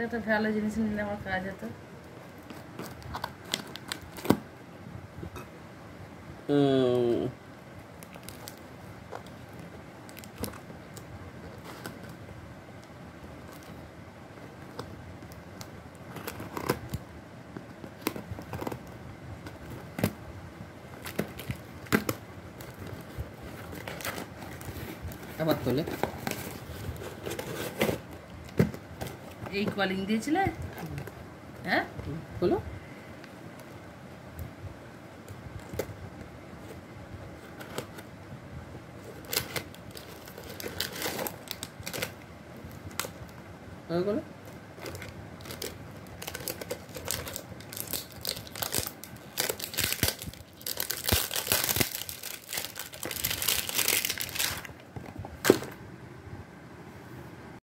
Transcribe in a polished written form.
একটা ভালো জিনিস নিলে আমার কাজ হতো। আবার তোলে এই কলিং দিয়েছিলে? হ্যাঁ বলো বলো